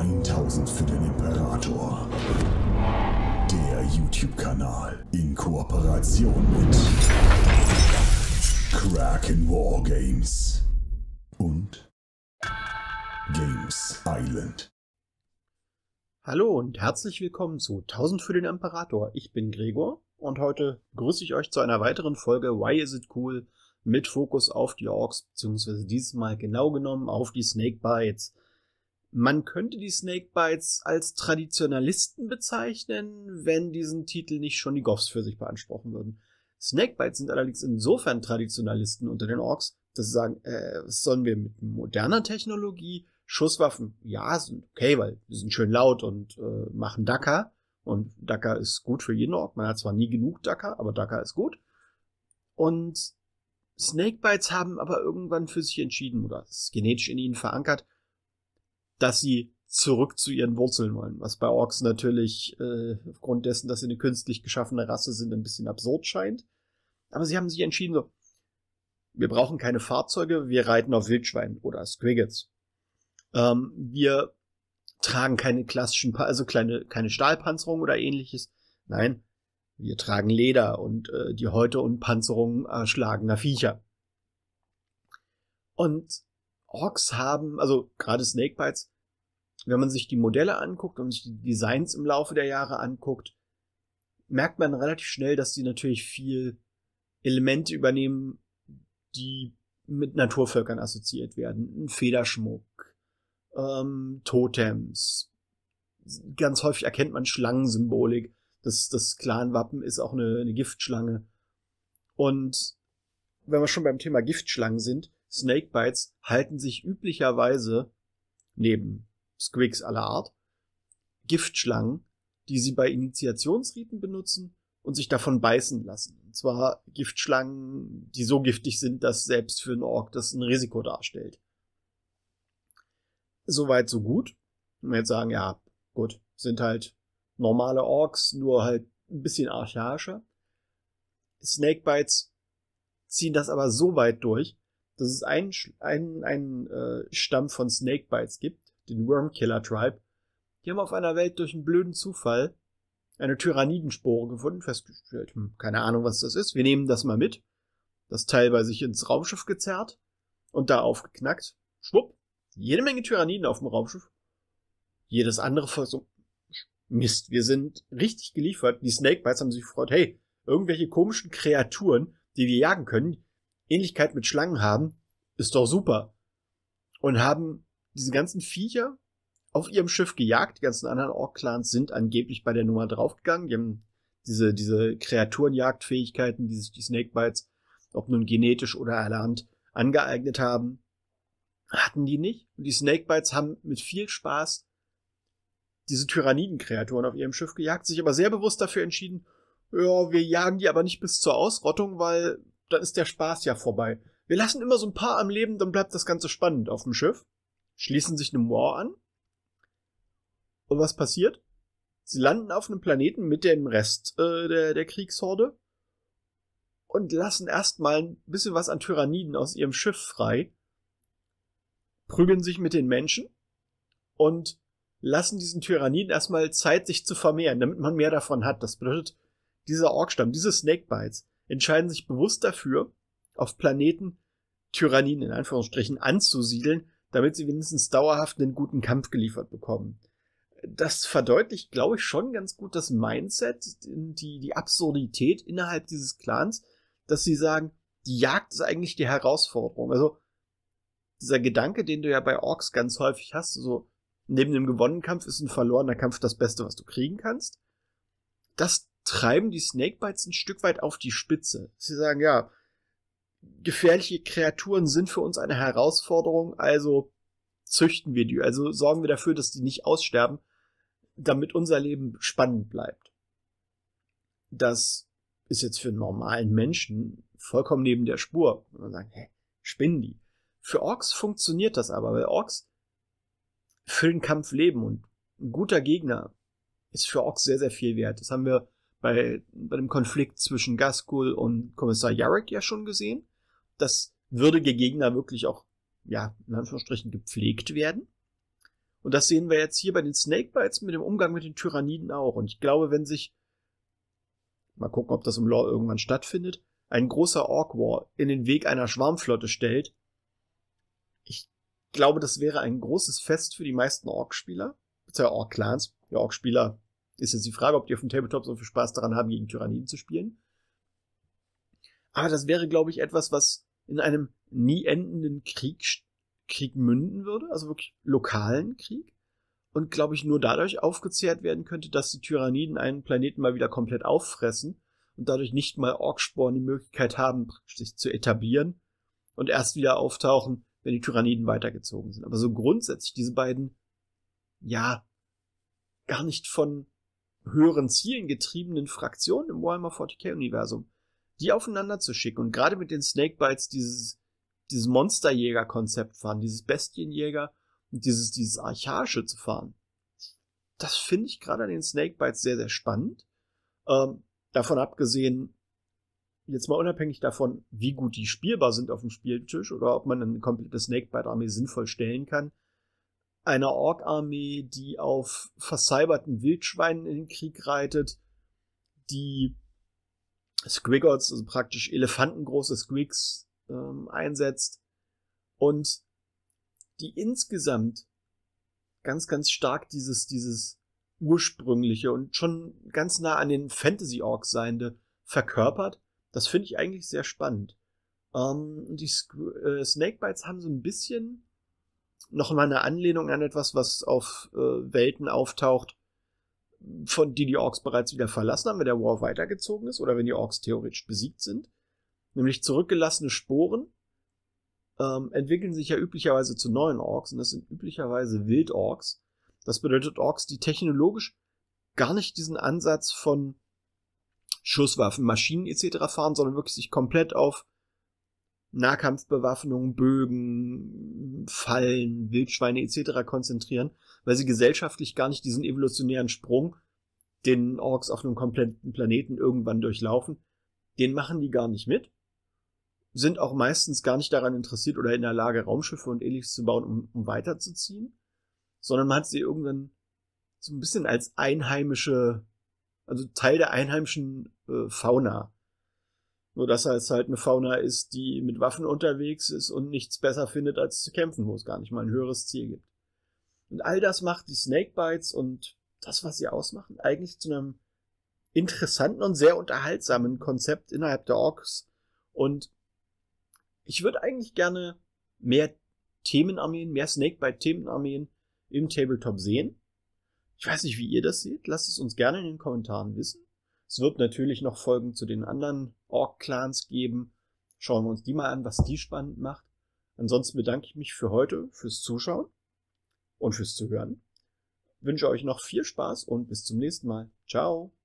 1000 für den Imperator. Der YouTube-Kanal in Kooperation mit Kraken Wargames und Games Island. Hallo und herzlich willkommen zu 1000 für den Imperator. Ich bin Gregor und heute grüße ich euch zu einer weiteren Folge Why Is It Cool mit Fokus auf die Orks, beziehungsweise dieses Mal genau genommen auf die Snakebites. Man könnte die Snakebites als Traditionalisten bezeichnen, wenn diesen Titel nicht schon die Goths für sich beanspruchen würden. Snakebites sind allerdings insofern Traditionalisten unter den Orks, dass sie sagen, was sollen wir mit moderner Technologie? Schusswaffen, ja, sind okay, weil die sind schön laut und machen Dakka. Und Dakka ist gut für jeden Ork. Man hat zwar nie genug Dakka, aber Dakka ist gut. Und Snakebites haben aber irgendwann für sich entschieden, oder es ist genetisch in ihnen verankert, dass sie zurück zu ihren Wurzeln wollen. Was bei Orks natürlich aufgrund dessen, dass sie eine künstlich geschaffene Rasse sind, ein bisschen absurd scheint. Aber sie haben sich entschieden, so, wir brauchen keine Fahrzeuge, wir reiten auf Wildschweinen oder Squiggets. Wir tragen keine klassischen, keine Stahlpanzerung oder ähnliches. Nein, wir tragen Leder und die Häute und Panzerung erschlagener Viecher. Und Orks haben, also gerade Snakebites, wenn man sich die Modelle anguckt und sich die Designs im Laufe der Jahre anguckt, merkt man relativ schnell, dass die natürlich viel Elemente übernehmen, die mit Naturvölkern assoziiert werden. Ein Federschmuck, Totems. Ganz häufig erkennt man Schlangensymbolik. Das Clanwappen ist auch eine Giftschlange. Und wenn wir schon beim Thema Giftschlangen sind, Snakebites halten sich üblicherweise, neben Squigs aller Art, Giftschlangen, die sie bei Initiationsriten benutzen und sich davon beißen lassen. Und zwar Giftschlangen, die so giftig sind, dass selbst für einen Ork das ein Risiko darstellt. Soweit, so gut. Wenn wir jetzt sagen, ja, gut, sind halt normale Orks, nur halt ein bisschen archaischer. Snakebites ziehen das aber so weit durch, dass es einen Stamm von Snakebites gibt, den Wormkiller Tribe. Die haben auf einer Welt durch einen blöden Zufall eine Tyrannidenspore gefunden, festgestellt, keine Ahnung, was das ist, wir nehmen das mal mit, das Teil bei sich ins Raumschiff gezerrt und da aufgeknackt, schwupp, jede Menge Tyranniden auf dem Raumschiff. Jedes andere Volk so, Mist, wir sind richtig geliefert. Die Snakebites haben sich gefreut, hey, irgendwelche komischen Kreaturen, die wir jagen können, Ähnlichkeit mit Schlangen haben, ist doch super. Und haben diese ganzen Viecher auf ihrem Schiff gejagt. Die ganzen anderen Ork-Clans sind angeblich bei der Nummer draufgegangen. Die haben diese Kreaturenjagdfähigkeiten, die sich die Snakebites, ob nun genetisch oder erlernt, angeeignet haben, hatten die nicht. Und die Snakebites haben mit viel Spaß diese Tyrannidenkreaturen auf ihrem Schiff gejagt, sich aber sehr bewusst dafür entschieden, ja, wir jagen die aber nicht bis zur Ausrottung, weil dann ist der Spaß ja vorbei. Wir lassen immer so ein paar am Leben, dann bleibt das Ganze spannend auf dem Schiff, schließen sich einem War an. Und was passiert? Sie landen auf einem Planeten mit dem Rest der Kriegshorde und lassen erstmal ein bisschen was an Tyranniden aus ihrem Schiff frei, prügeln sich mit den Menschen und lassen diesen Tyranniden erstmal Zeit, sich zu vermehren, damit man mehr davon hat. Das bedeutet, dieser Orkstamm, diese Snakebites, entscheiden sich bewusst dafür, auf Planeten Tyranniden in Anführungsstrichen anzusiedeln, damit sie wenigstens dauerhaft einen guten Kampf geliefert bekommen. Das verdeutlicht, glaube ich, schon ganz gut das Mindset, die Absurdität innerhalb dieses Clans, dass sie sagen, die Jagd ist eigentlich die Herausforderung. Also dieser Gedanke, den du ja bei Orks ganz häufig hast, so neben dem gewonnenen Kampf ist ein verlorener Kampf das Beste, was du kriegen kannst. Das treiben die Snakebites ein Stück weit auf die Spitze. Sie sagen, ja, gefährliche Kreaturen sind für uns eine Herausforderung, also züchten wir die, also sorgen wir dafür, dass die nicht aussterben, damit unser Leben spannend bleibt. Das ist jetzt für einen normalen Menschen vollkommen neben der Spur. Und man sagt, spinnen die. Für Orks funktioniert das aber, weil Orks für den Kampf leben und ein guter Gegner ist für Orks sehr, sehr viel wert. Das haben wir bei dem Konflikt zwischen Ghazghkull und Kommissar Yarrick ja schon gesehen, dass würdige Gegner wirklich auch, ja, in Anführungsstrichen gepflegt werden. Und das sehen wir jetzt hier bei den Snakebites mit dem Umgang mit den Tyranniden auch. Und ich glaube, wenn sich, mal gucken, ob das im Lore irgendwann stattfindet, ein großer Orc-War in den Weg einer Schwarmflotte stellt, ich glaube, das wäre ein großes Fest für die meisten Orc-Spieler, beziehungsweise Orc-Clans. Die Orc-Spieler ist jetzt die Frage, ob die auf dem Tabletop so viel Spaß daran haben, gegen Tyranniden zu spielen. Aber das wäre, glaube ich, etwas, was in einem nie endenden Krieg münden würde, also wirklich lokalen Krieg. Und, glaube ich, nur dadurch aufgezehrt werden könnte, dass die Tyranniden einen Planeten mal wieder komplett auffressen und dadurch nicht mal Orksporen die Möglichkeit haben, sich zu etablieren und erst wieder auftauchen, wenn die Tyranniden weitergezogen sind. Aber so grundsätzlich diese beiden, ja, gar nicht von höheren Zielen getriebenen Fraktionen im Warhammer 40k-Universum, die aufeinander zu schicken und gerade mit den Snakebites dieses Monsterjäger-Konzept fahren, dieses Bestienjäger und dieses Archaische zu fahren. Das finde ich gerade an den Snakebites sehr, sehr spannend. Davon abgesehen, jetzt mal unabhängig davon, wie gut die spielbar sind auf dem Spieltisch oder ob man eine komplette Snakebite-Armee sinnvoll stellen kann, eine Ork-Armee, die auf vercyberten Wildschweinen in den Krieg reitet, die Squiggots, also praktisch elefantengroße Squigs, einsetzt und die insgesamt ganz, ganz stark dieses ursprüngliche und schon ganz nah an den Fantasy-Orks seiende verkörpert. Das finde ich eigentlich sehr spannend. Die Snakebites haben so ein bisschen noch mal eine Anlehnung an etwas, was auf Welten auftaucht, von die Orks bereits wieder verlassen haben, wenn der War weitergezogen ist oder wenn die Orks theoretisch besiegt sind. Nämlich zurückgelassene Sporen entwickeln sich ja üblicherweise zu neuen Orks und das sind üblicherweise Wildorks. Das bedeutet Orks, die technologisch gar nicht diesen Ansatz von Schusswaffen, Maschinen etc. fahren, sondern wirklich sich komplett auf Nahkampfbewaffnung, Bögen, Fallen, Wildschweine etc. konzentrieren, weil sie gesellschaftlich gar nicht diesen evolutionären Sprung, den Orks auf einem kompletten Planeten irgendwann durchlaufen, den machen die gar nicht mit, sind auch meistens gar nicht daran interessiert oder in der Lage, Raumschiffe und ähnliches zu bauen, um weiterzuziehen, sondern man hat sie irgendwann so ein bisschen als einheimische, also Teil der einheimischen Fauna. Nur dass es halt eine Fauna ist, die mit Waffen unterwegs ist und nichts besser findet, als zu kämpfen, wo es gar nicht mal ein höheres Ziel gibt. Und all das macht die Snakebites und das, was sie ausmachen, eigentlich zu einem interessanten und sehr unterhaltsamen Konzept innerhalb der Orks. Und ich würde eigentlich gerne mehr Themenarmeen, mehr Snakebite-Themenarmeen im Tabletop sehen. Ich weiß nicht, wie ihr das seht. Lasst es uns gerne in den Kommentaren wissen. Es wird natürlich noch Folgen zu den anderen Ork-Clans geben. Schauen wir uns die mal an, was die spannend macht. Ansonsten bedanke ich mich für heute, fürs Zuschauen und fürs Zuhören. Wünsche euch noch viel Spaß und bis zum nächsten Mal. Ciao!